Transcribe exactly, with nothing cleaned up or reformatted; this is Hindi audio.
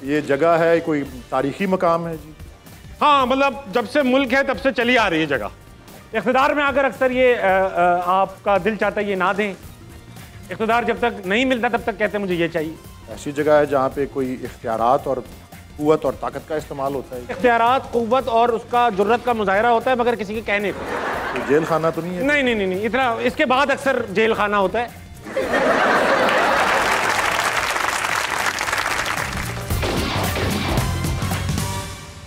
ये जगह है कोई तारीखी मकाम है जी? हाँ, मतलब जब से मुल्क है तब से चली आ रही है जगह। इख्तिदार में आकर अक्सर ये आ, आ, आपका दिल चाहता है ये ना दें, इख्तिदार जब तक नहीं मिलता तब तक कहते हैं मुझे ये चाहिए। ऐसी जगह है जहाँ पे कोई इख्तियारात और कुव्वत और ताकत का इस्तेमाल होता है? इख्तियारात, कुव्वत और उसका जुर्रत का मुजाहरा होता है, मगर किसी के कहने पर। तो जेल खाना तो नहीं है? नहीं नहीं नहीं नहीं, इतना इसके बाद अक्सर जेल खाना होता है।